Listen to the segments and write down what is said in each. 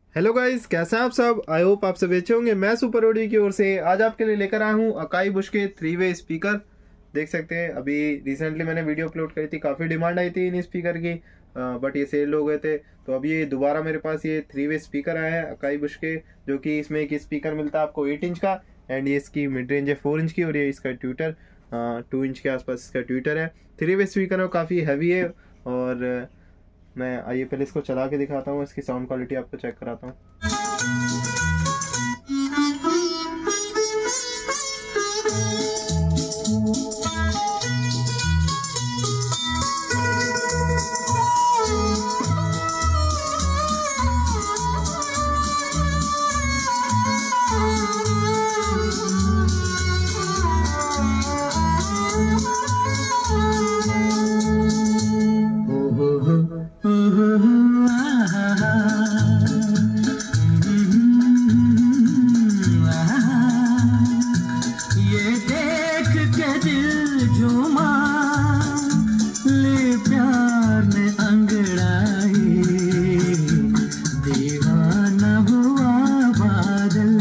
Hello guys, कैसे हैं आप सब। आई होप आप सब अच्छे होंगे। मैं सुपर ऑडियो की ओर से आज आपके लिए लेकर आया हूँ अकाई बुश के 3-वे स्पीकर। देख सकते हैं, अभी रिसेंटली मैंने वीडियो अपलोड करी थी, काफ़ी डिमांड आई थी इन स्पीकर की, बट ये सेल हो गए थे। तो अभी ये दोबारा मेरे पास ये 3-वे स्पीकर आया है अकाई बुश के, जो कि इसमें एक स्पीकर मिलता है आपको 8 इंच का, एंड ये इसकी मिड रेंज है 4 इंच की, और ये इसका ट्विटर 2 इंच के आसपास इसका ट्विटर है। 3-वे स्पीकर काफ़ी हैवी है, और मैं आइए पहले इसको चला के दिखाता हूँ, इसकी साउंड क्वालिटी आपको चेक कराता हूँ। ये देख के दिल झूमा, ले प्यार ने अंगड़ाई, दीवाना हुआ बादल,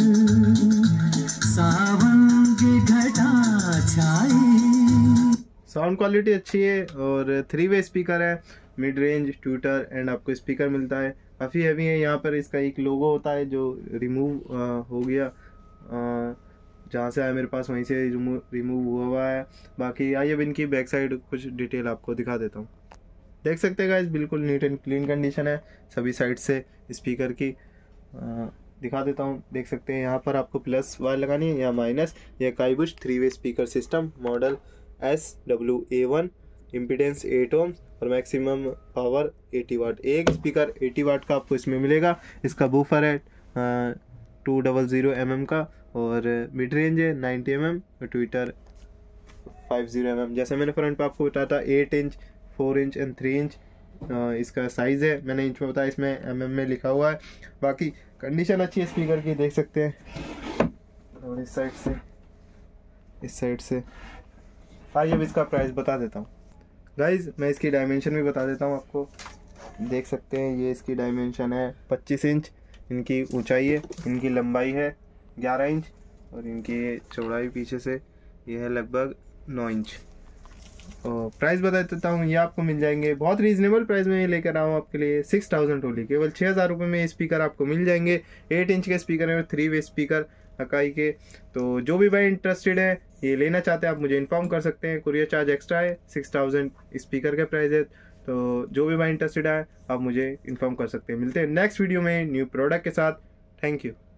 सावन की घटा छाई। साउंड क्वालिटी अच्छी है और 3-वे स्पीकर है, मिड रेंज ट्विटर एंड आपको स्पीकर मिलता है। काफ़ी हैवी है। यहाँ पर इसका एक लोगो होता है जो रिमूव हो गया, जहाँ से आया मेरे पास वहीं से रिमूव हुआ है। बाकी आइए अब इनकी बैक साइड कुछ डिटेल आपको दिखा देता हूँ। देख सकते हैं गाइस, बिल्कुल नीट एंड क्लीन कंडीशन है सभी साइड से स्पीकर की। दिखा देता हूँ। देख सकते हैं यहाँ पर आपको प्लस वायर लगानी है या माइनस। यह अकाई बुश 3-वे speaker system model SWA1, impedance 8 ohm और मैक्सिमम पावर 80 वाट। एक स्पीकर 80 वाट का आपको इसमें मिलेगा। इसका बूफर है 200 mm का, और मिड रेंज है 90 mm और ट्विटर 50 mm। जैसे मैंने फ्रंट पे आपको बताया था 8 इंच, 4 इंच एंड 3 इंच इसका साइज़ है। मैंने इंच में बताया, इसमें mm में लिखा हुआ है। बाकी कंडीशन अच्छी है स्पीकर की, देख सकते हैं। और इस साइड से आइए अब इसका प्राइस बता देता हूँ गाइज। मैं इसकी डायमेंशन भी बता देता हूँ आपको। देख सकते हैं, ये इसकी डायमेंशन है 25 इंच इनकी ऊंचाई है, इनकी लंबाई है 11 इंच, और इनकी चौड़ाई पीछे से ये है लगभग 9 इंच। और प्राइस बता देता हूँ, ये आपको मिल जाएंगे बहुत रीजनेबल प्राइस में। ये लेकर आऊँ आपके लिए 6000 ओनली, केवल 6000 रुपये में ये स्पीकर आपको मिल जाएंगे। 8 इंच के स्पीकर है, 3-वे स्पीकर अकाई के। तो जो भी भाई इंटरेस्टेड है, ये लेना चाहते हैं, आप मुझे इन्फॉर्म कर सकते हैं। कुरियर चार्ज एक्स्ट्रा है, 6000 स्पीकर का प्राइस है। तो जो भी भाई इंटरेस्टेड है, आप मुझे इन्फॉर्म कर सकते हैं। मिलते हैं नेक्स्ट वीडियो में न्यू प्रोडक्ट के साथ। Thank you.